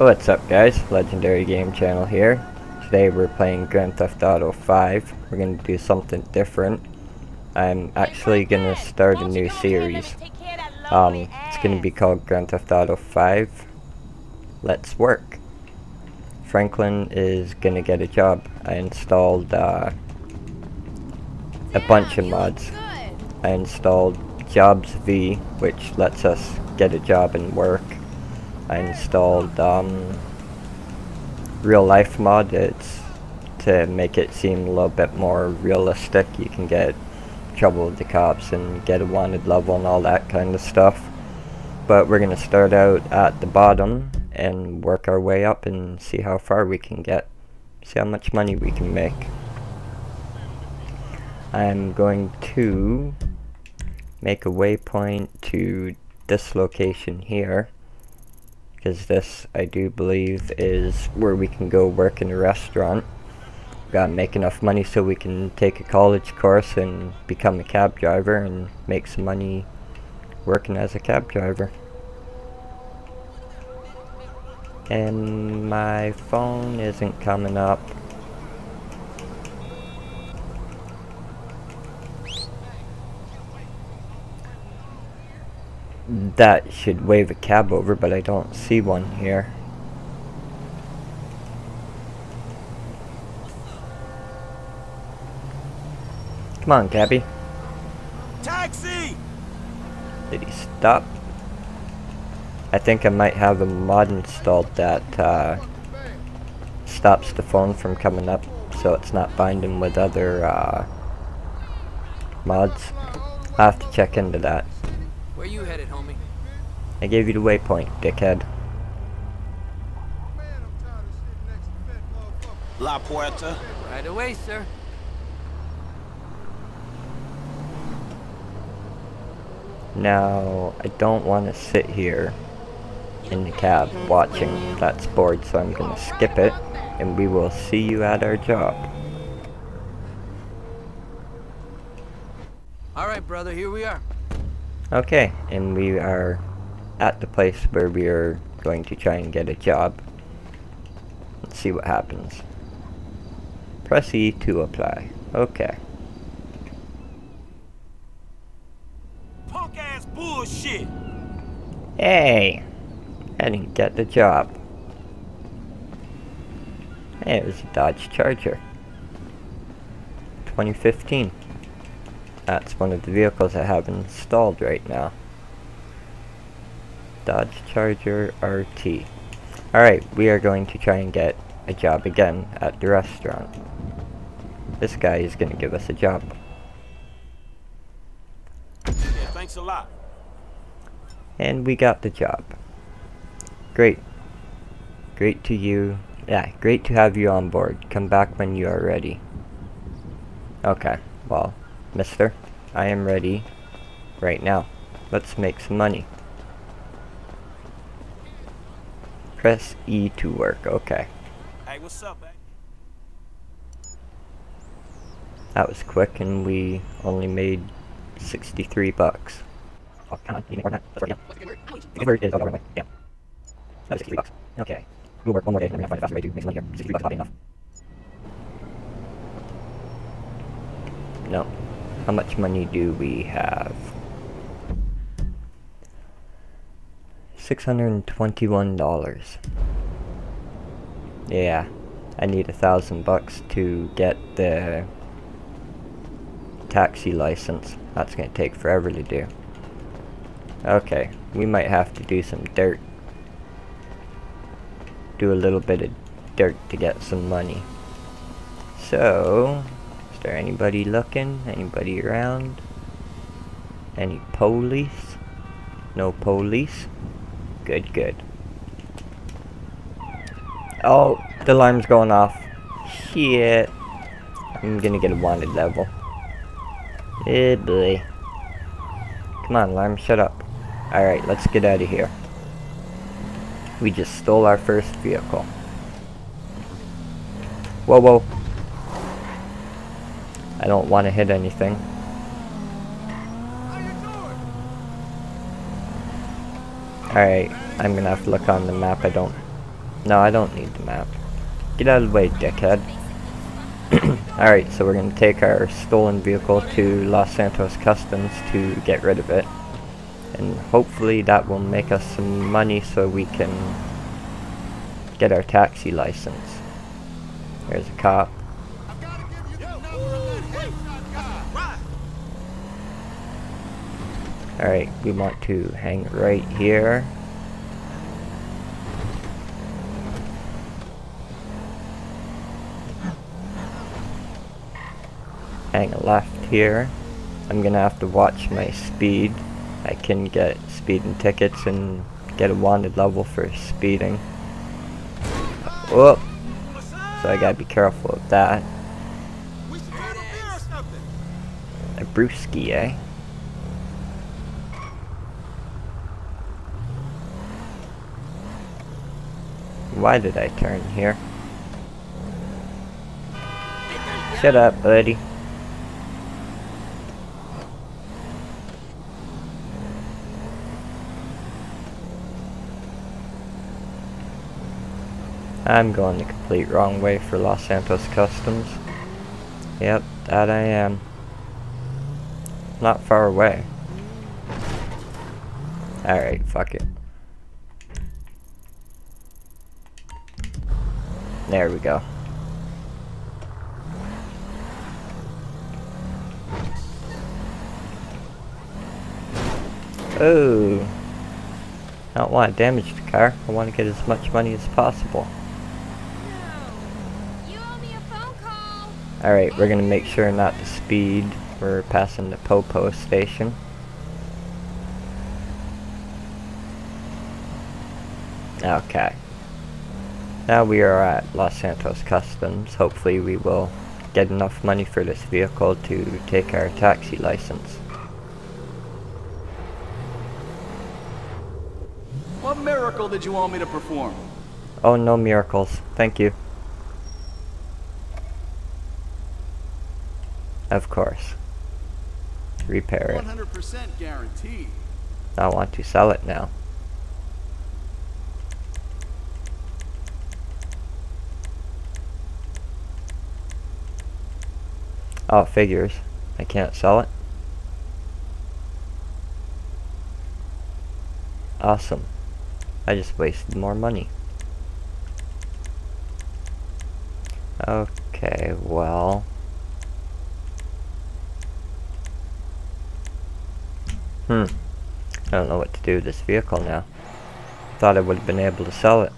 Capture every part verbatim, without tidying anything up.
What's up guys, Legendary Game Channel here. Today we're playing Grand Theft Auto five. We're going to do something different. I'm actually going to start a new series. Um, it's going to be called Grand Theft Auto five Let's Work. Franklin is going to get a job. I installed uh, a bunch of mods. I installed Jobs V, which lets us get a job and work. I installed um, real life mod. It's to make it seem a little bit more realistic. You can get trouble with the cops and get a wanted level and all that kind of stuff. But we're gonna start out at the bottom and work our way up and see how far we can get. See how much money we can make. I'm going to make a waypoint to this location here. Because this, I do believe, is where we can go work in a restaurant. Gotta make enough money so we can take a college course and become a cab driver and make some money working as a cab driver. And my phone isn't coming up. That should wave a cab over, but I don't see one here. Come on, cabby. Taxi! Did he stop? I think I might have a mod installed that uh, stops the phone from coming up, so it's not binding with other uh, mods. I'll have to check into that. Where you headed, homie? I gave you the waypoint, dickhead. La Puerta. Right away, sir. Now, I don't want to sit here in the cab watching. That's bored, so I'm going to skip it, and we will see you at our job. Alright, brother, here we are. Okay, and we are at the place where we are going to try and get a job. Let's see what happens. Press E to apply. Okay. Punk ass bullshit! Hey! I didn't get the job. Hey, it was a Dodge Charger. twenty fifteen. That's one of the vehicles I have installed right now. Dodge Charger R T. Alright, we are going to try and get a job again at the restaurant. This guy is going to give us a job. Yeah, thanks a lot. And we got the job. Great. Great to you. Yeah, great to have you on board. Come back when you are ready. Okay, well, mister, I am ready right now. Let's make some money. Press E to work. Okay. Hey, what's up, man? That was quick, and we only made sixty-three bucks. Oh, come on, you make more than that. Let's work again. The good word is, oh, no, yeah. That was sixty-three bucks. Okay. We'll work one more day, and then we're gonna find a faster way to make some money here. sixty-three bucks is probably enough. No. How much money do we have? six hundred twenty-one dollars. Yeah. I need a thousand bucks to get the taxi license. That's gonna take forever to do. Okay, we might have to do some dirt. Do a little bit of dirt to get some money. So, is there anybody looking? Anybody around? Any police? No police? Good, good. Oh, the alarm's going off. Shit. I'm gonna get a wanted level. Eh, boy. Come on, alarm, shut up. Alright, let's get out of here. We just stole our first vehicle. Whoa, whoa. I don't want to hit anything. Alright, I'm gonna have to look on the map. I don't No, I don't need the map. Get out of the way, dickhead. Alright, so we're going to take our stolen vehicle to Los Santos Customs to get rid of it. And hopefully that will make us some money so we can get our taxi license. There's a cop. Alright, we want to hang right here. Hang a left here. I'm gonna have to watch my speed. I can get speeding tickets and get a wanted level for speeding. Whoop! So I gotta be careful of that. A brewski, eh? Why did I turn here? Shut up, buddy. I'm going the complete wrong way for Los Santos Customs. Yep, that I am. Not far away. Alright, fuck it. There we go. Oh, I don't want to damage the car. I want to get as much money as possible. Alright, we're going to make sure not to speed. We're passing the Popo station. Okay. Now we are at Los Santos Customs. Hopefully we will get enough money for this vehicle to take our taxi license. What miracle did you want me to perform? Oh, no miracles. Thank you. Of course. Repair it. one hundred percent guaranteed. I want to sell it now. Oh, figures. I can't sell it. Awesome. I just wasted more money. Okay, well. Hmm. I don't know what to do with this vehicle now. Thought I would have been able to sell it.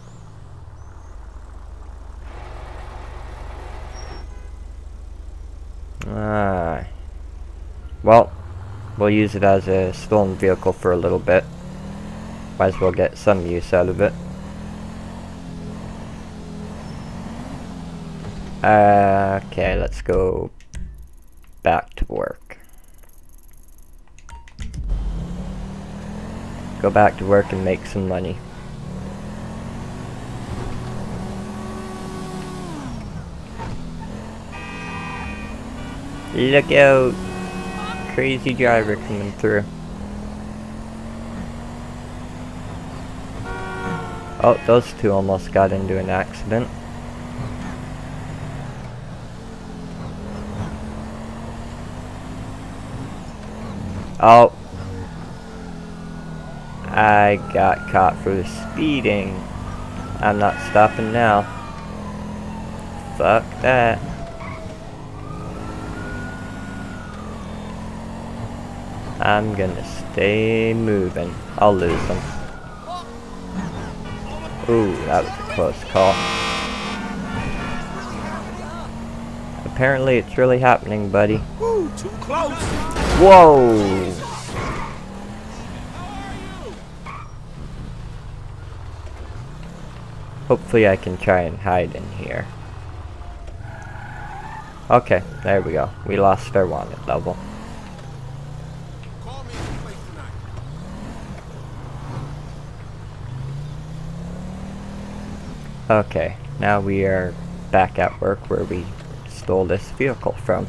Ah. Well, we'll use it as a stolen vehicle for a little bit. Might as well get some use out of it. Uh, okay, let's go back to work. Go back to work and make some money. Look out! Crazy driver coming through. Oh, those two almost got into an accident. Oh. I got caught for speeding. I'm not stopping now. Fuck that. I'm gonna stay moving. I'll lose them. Ooh, that was a close call. Apparently it's really happening, buddy. Ooh, too close. Whoa! Hopefully I can try and hide in here. Okay, there we go. We lost our wanted level. Call me at the place tonight. Okay, now we are back at work where we stole this vehicle from.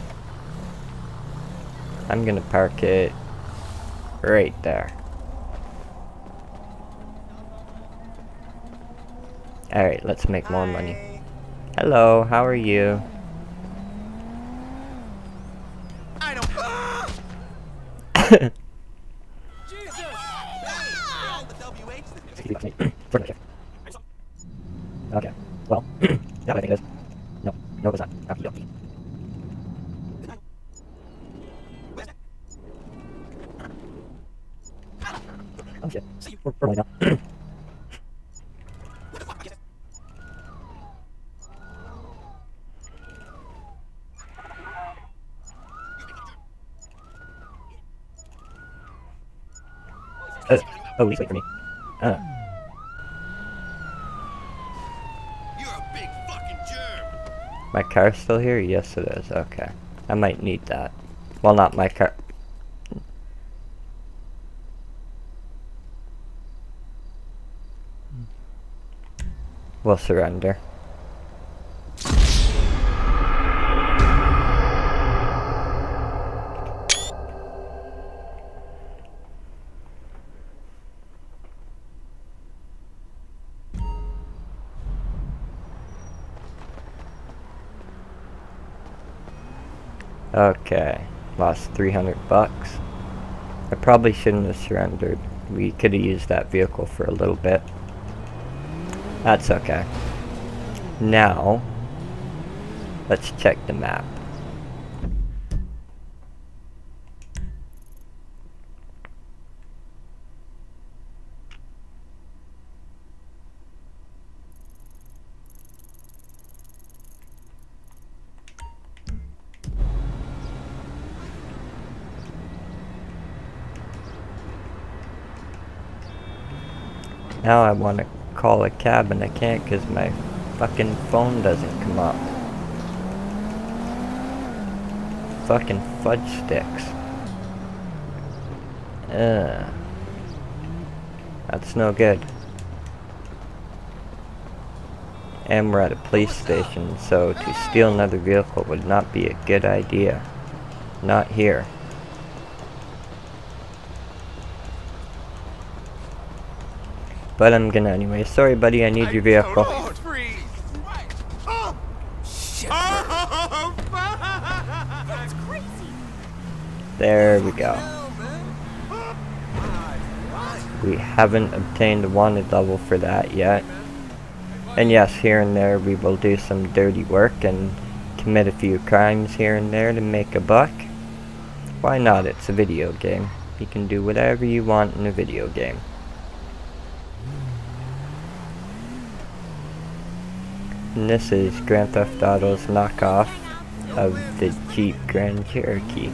I'm gonna park it right there. Alright, let's make more money. Hello, how are you? I don't. Okay, well, that I think it is. No, no it's not. Okie dokie. Oh shit, we're, we're going now. Uh, oh, please wait for me. Uh. You're a big fucking germ. My car's still here? Yes, it is. Okay. I might need that. Well, not my car. We'll surrender. Okay, lost three hundred bucks. I probably shouldn't have surrendered. We could have used that vehicle for a little bit. That's okay. Now, let's check the map. Now I want to call a cab and I can't because my fucking phone doesn't come up. Fucking fudge sticks. Ugh. That's no good. And we're at a police station, so to steal another vehicle would not be a good idea. Not here. But I'm gonna anyway. Sorry buddy, I need your vehicle. There we go. We haven't obtained a wanted level for that yet. And yes, here and there we will do some dirty work and commit a few crimes here and there to make a buck. Why not? It's a video game. You can do whatever you want in a video game. And this is Grand Theft Auto's knockoff of the Jeep Grand Cherokee.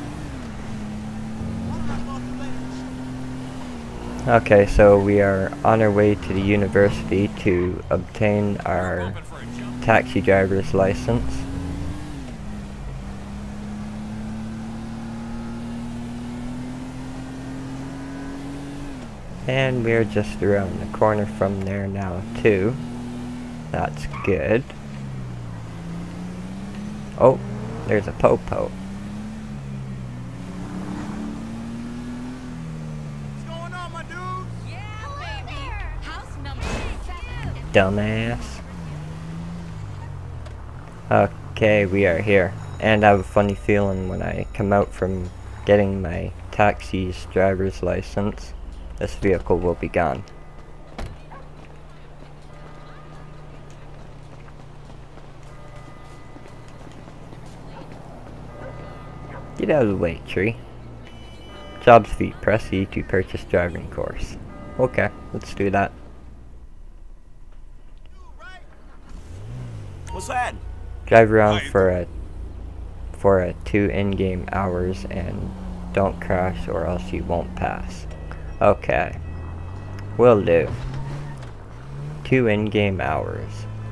Okay, so we are on our way to the university to obtain our taxi driver's license. And we're just around the corner from there now too. That's good. Oh, there's a Popo. What's going on, my dude? Yeah, baby. House number six. Dumbass. Okay, we are here. And I have a funny feeling when I come out from getting my taxi's driver's license, this vehicle will be gone. Get out of the way, tree. Jobs feet, press E to purchase driving course. Okay, let's do that. What's that? Drive around for a for a two in-game hours and don't crash or else you won't pass. Okay, will do. Two in-game hours.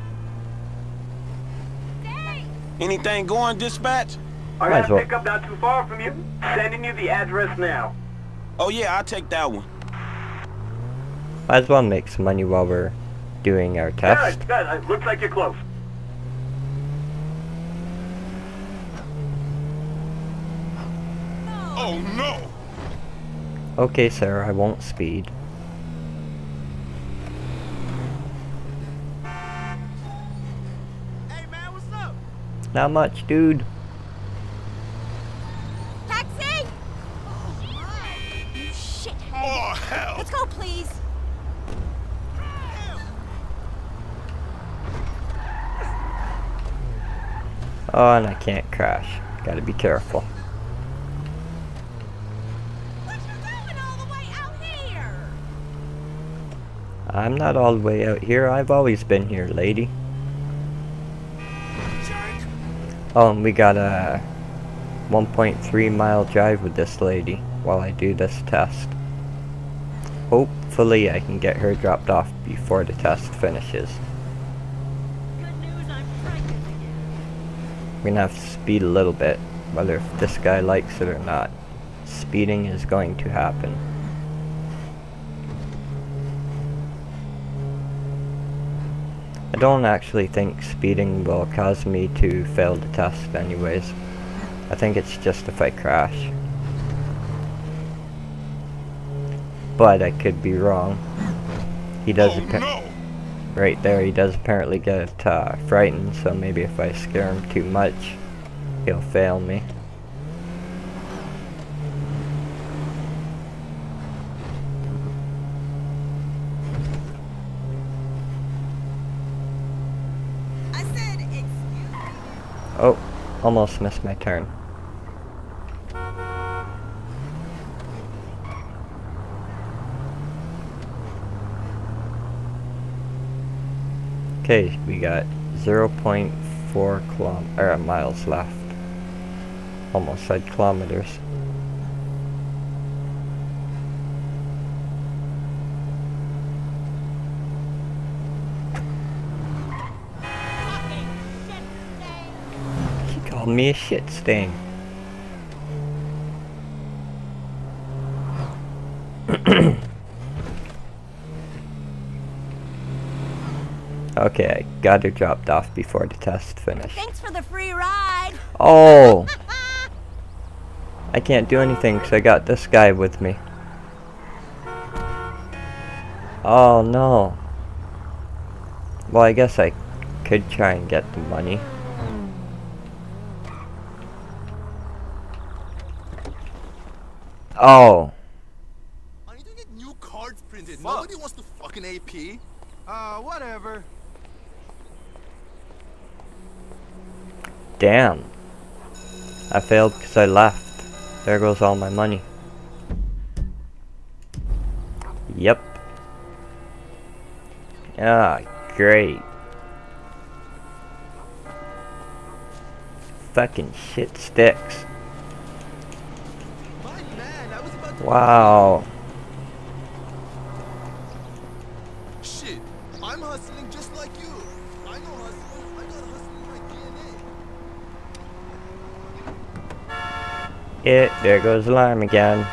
Anything going, dispatch? I Might got as a well. pickup not too far from you. Sending you the address now. Oh yeah, I'll take that one. Might as well make some money while we're doing our test. Good, good. It looks like you're close. Oh no! Okay, sir, I won't speed. Not much, dude. Taxi! You shithead. Oh, hell! Let's go, please. Oh, and I can't crash. Gotta be careful. What you doing all the way out here? I'm not all the way out here. I've always been here, lady. Oh, and we got a one point three mile drive with this lady while I do this test. Hopefully I can get her dropped off before the test finishes. Good news, I'm pregnant again. We're gonna have to speed a little bit, whether if this guy likes it or not. Speeding is going to happen. I don't actually think speeding will cause me to fail the test anyways. I think it's just if I crash. But I could be wrong. He does Oh, appa- no! right there, he does apparently get uh, frightened, so maybe if I scare him too much, he'll fail me. I said, excuse me. Oh, almost missed my turn. Okay, we got zero point four kilom er, miles left. Almost said kilometers. Fucking shit stain. He called me a shit stain. Okay, I got her dropped off before the test finished. Thanks for the free ride. Oh! I can't do anything because I got this guy with me. Oh no. Well, I guess I could try and get the money. Oh. Are you gonna get new cards printed? Fuck. Nobody wants to fucking A P. Uh, whatever. Damn. I failed because I left. There goes all my money. Yep. Ah, great. Fucking shit sticks. My man, I was about to. Wow. Shit, I'm hustling just like you. I know hustle. I got hustle in my D N A. It, there goes alarm again.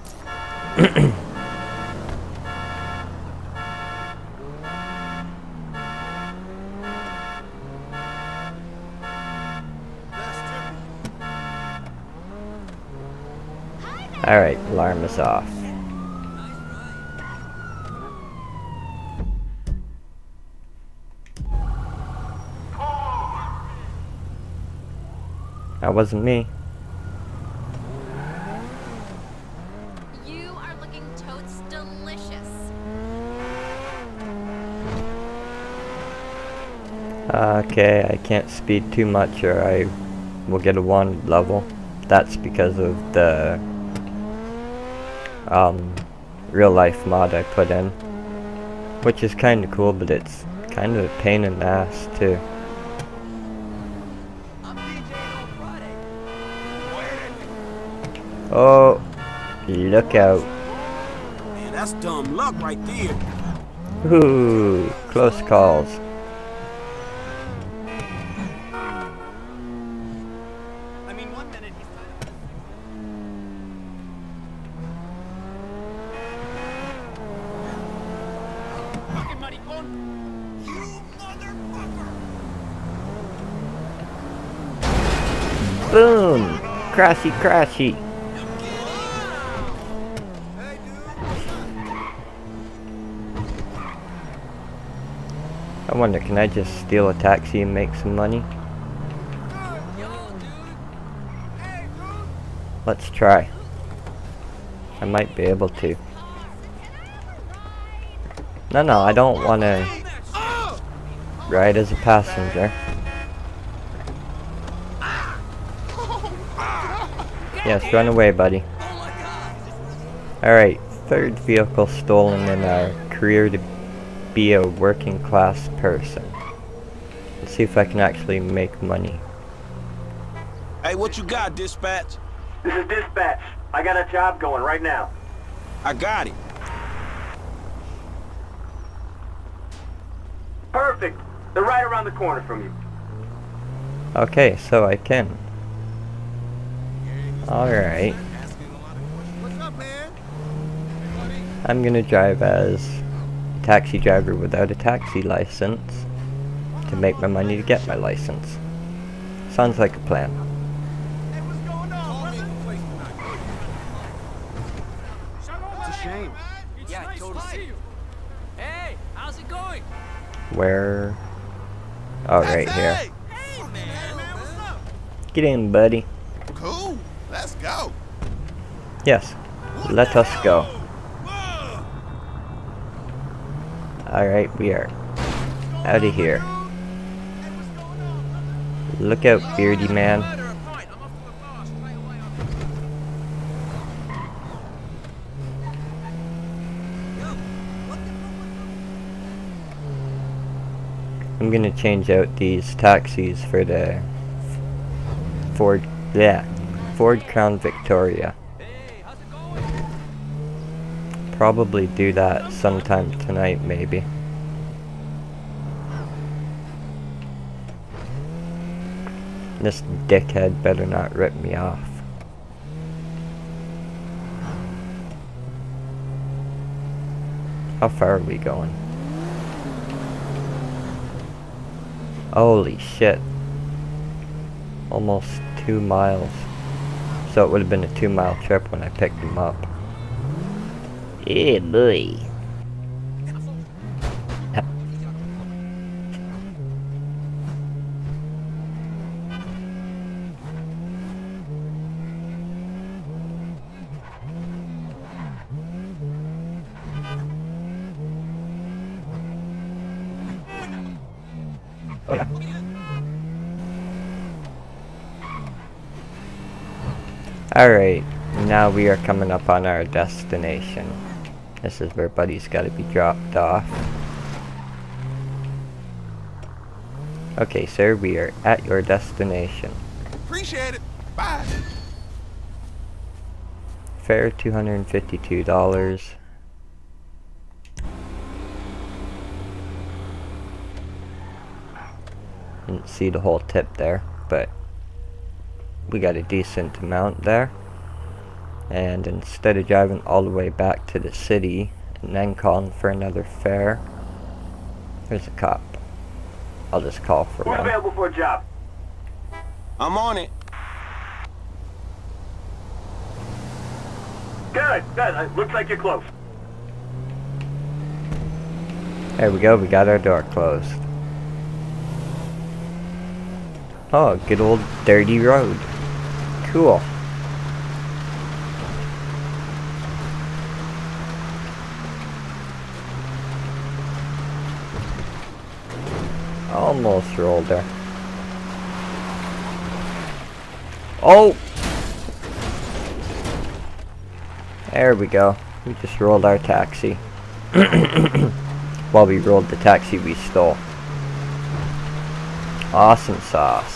Alright, alarm is off. That wasn't me. You are looking totes delicious. Okay, I can't speed too much or I will get a wanted level. That's because of the um, real life mod I put in. Which is kinda cool, but it's kind of a pain in the ass too. I'm DJing on Friday. Oh, look out. Man, that's dumb luck right there. Ooh, close calls. I mean, one minute he's trying to... Fucking maricón. You motherfucker! Boom! Crashy, crashy. Hey, dude. I wonder, can I just steal a taxi and make some money? Good. Let's try. I might be able to. No, no, I don't want to ride as a passenger. Yes, run away, buddy. Alright, third vehicle stolen in our career to be a working class person. Let's see if I can actually make money. Hey, what you got, dispatch? This is dispatch. I got a job going right now. I got it. Perfect. They're right around the corner from you. Okay, so I can. Alright. What's up, man? I'm gonna drive as a taxi driver without a taxi license to make my money to get my license. Sounds like a plan. Hey, what's going on, brother? It's a shame. It's Yeah, nice totally. to see you. Hey, how's it going? Where? Oh, right here. Hey! Hey, man, man, what's up? Get in, buddy. Cool. Let's go. Yes, let us go. Whoa. Alright, we are out of here. Look out, beardy man. Order a pint. I'm off to the bar straight away on. I'm gonna change out these taxis for the Ford, yeah, Ford Crown Victoria. Hey, how's it going? Probably do that sometime tonight, maybe. This dickhead better not rip me off. How far are we going? Holy shit. Almost two miles. So it would have been a two mile trip when I picked him up. Yeah, boy. Alright, now we are coming up on our destination. This is where Buddy's gotta be dropped off. Okay, sir, we are at your destination. Appreciate it. Bye. Fare two hundred fifty-two dollars. Didn't see the whole tip there, but we got a decent amount there. And instead of driving all the way back to the city and then calling for another fare, there's a cop. I'll just call for Who's one. available for a job? I'm on it. Good, good. Uh, Looks like you're close. There we go, we got our door closed. Oh, good old dirty road. Cool. Almost rolled her. Oh! There we go. We just rolled our taxi. While we rolled the taxi we stole. Awesome sauce.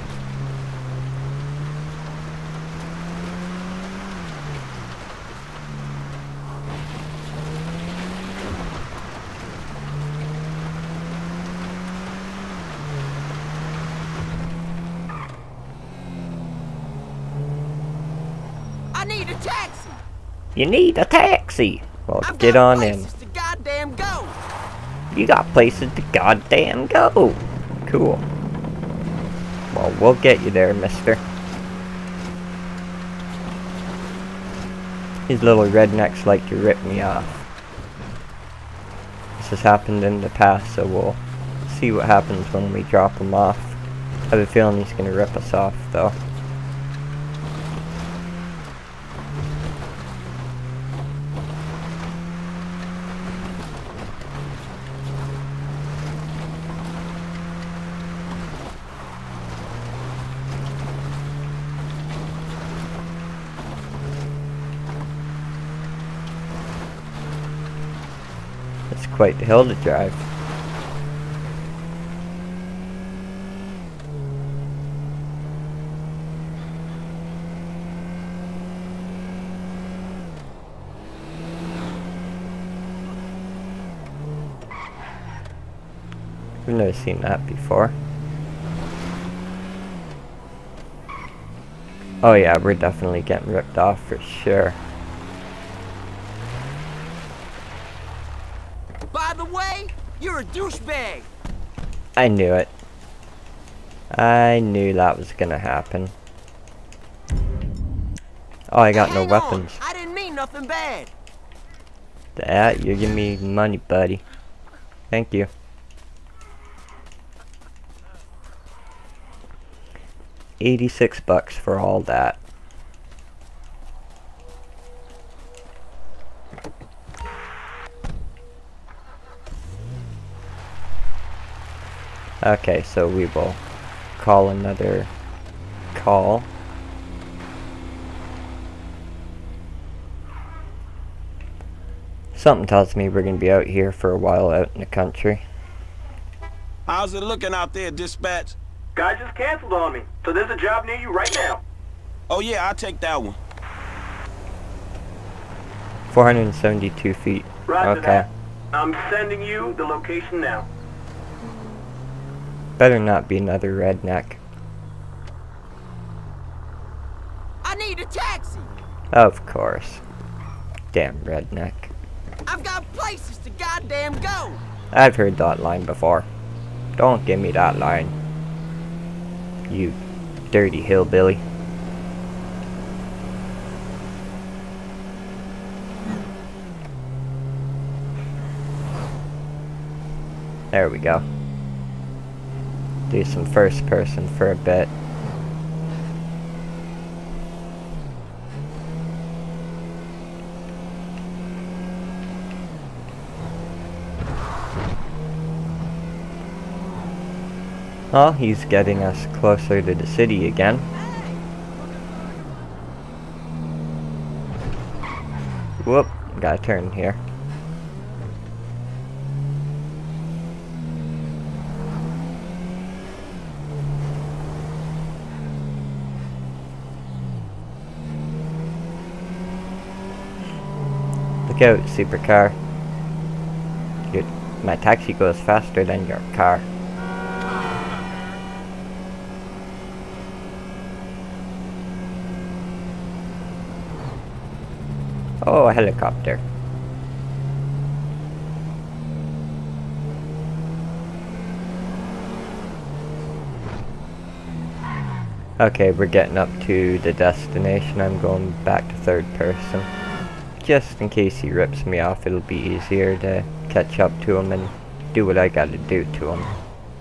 I need a taxi. You need a taxi. Well, I've get got on in. places to goddamn go. You got places to goddamn go. Cool. Well, we'll get you there, mister. These little rednecks like to rip me off. This has happened in the past, so we'll see what happens when we drop him off. I have a feeling he's gonna rip us off, though. It's quite the hill to drive. I've never seen that before. Oh yeah, we're definitely getting ripped off for sure. By the way, you're a douchebag. I knew it. I knew that was gonna happen. Oh, I got Hey, no hang weapons. on. I didn't mean nothing bad. That, you're giving me money, buddy. Thank you. eighty-six bucks for all that. Okay, so we will call another call. Something tells me we're gonna be out here for a while out in the country. How's it looking out there, dispatch? Guy just canceled on me, so there's a job near you right now. Oh yeah, I'll take that one. four hundred seventy-two feet. Roger Okay. that. I'm sending you the location now. Better not be another redneck. I need a taxi. Of course. Damn redneck. I've got places to goddamn go. I've heard that line before. Don't give me that line. You dirty hillbilly. There we go. Do some first person for a bit. Well, he's getting us closer to the city again. Whoop, gotta turn here. Look out, supercar. Your, my taxi goes faster than your car. Oh, a helicopter. Okay, we're getting up to the destination. I'm going back to third person. Just in case he rips me off, it'll be easier to catch up to him and do what I gotta do to him.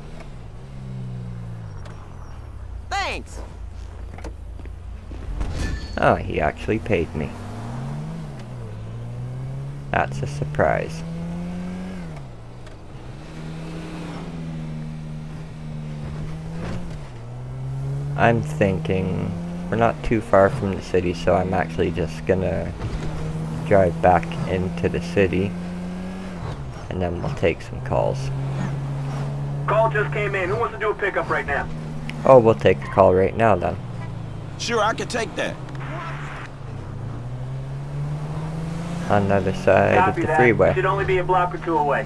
Thanks. Oh, he actually paid me. That's a surprise. I'm thinking we're not too far from the city, so I'm actually just gonna drive back into the city and then we'll take some calls. Call just came in. Who wants to do a pickup right now? Oh, we'll take the call right now then. Sure, I can take that. On the other side of Copy the that. freeway. Should only be a block or two away.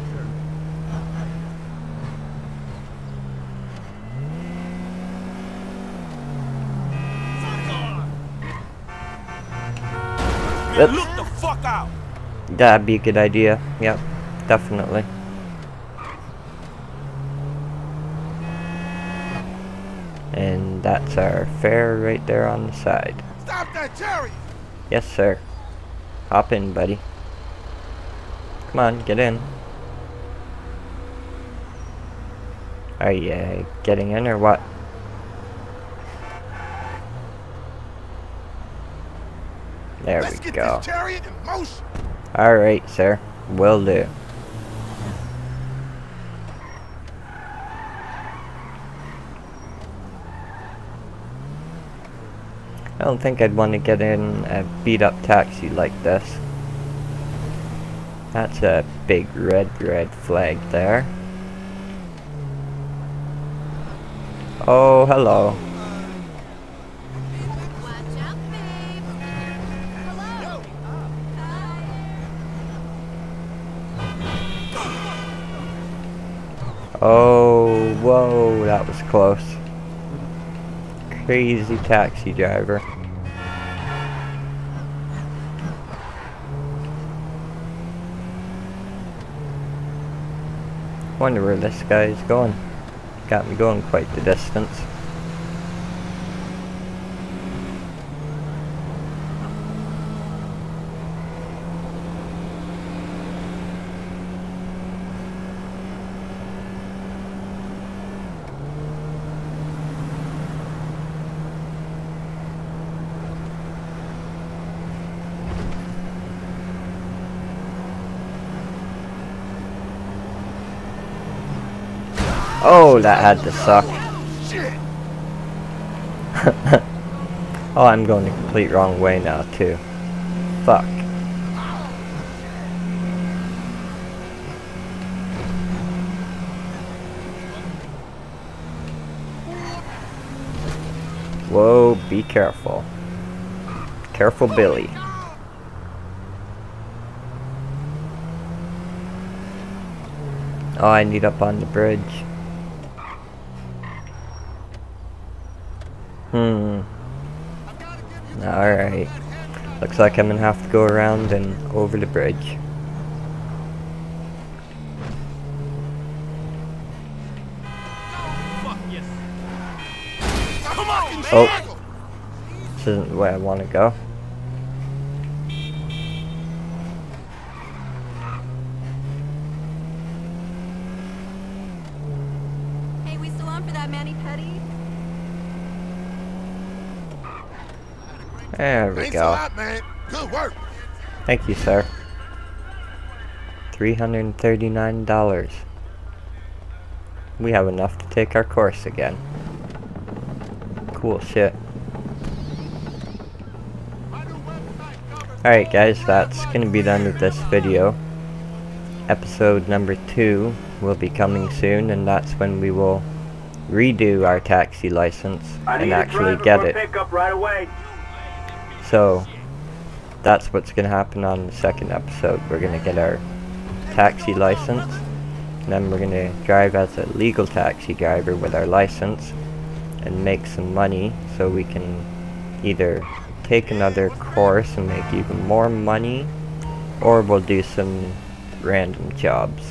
Man, Oops. look the fuck out. That'd be a good idea. Yep, definitely. And that's our fare right there on the side. Stop that chariot! Yes, sir. Hop in, buddy. Come on, get in. Are you getting in or what? There Let's we get go. this chariot in motion! Alright, sir. Will do. I don't think I'd want to get in a beat up taxi like this. That's a big red, red flag there. Oh, hello. Watch out, babe. Hello. Oh, whoa, that was close. Crazy taxi driver. Wonder where this guy is going. Got me going quite the distance. Oh, that had to suck. Oh, I'm going the complete wrong way now, too. Fuck. Whoa, be careful. Careful, Billy. Oh, I need up on the bridge. Hmm. Alright. Looks like I'm gonna have to go around and over the bridge. Oh. This isn't the way I want to go. Hey, we still on for that Manny Petty? There we Thanks a go. lot, man. Good work. Thank you, sir. three hundred thirty-nine dollars. We have enough to take our course again. Cool shit. Alright guys, that's gonna be the end of this video. Episode number two will be coming soon, and that's when we will redo our taxi license and actually get it. Pickup right away. So, that's what's going to happen on the second episode. We're going to get our taxi license, and then we're going to drive as a legal taxi driver with our license and make some money so we can either take another course and make even more money, or we'll do some random jobs.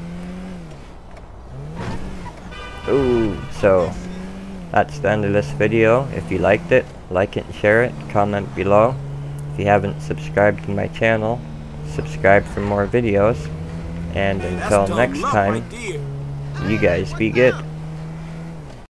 Ooh, so that's the end of this video. If you liked it, like it and share it, comment below. If you haven't subscribed to my channel, subscribe for more videos. And until That's next dumb luck time, right there. you guys be good.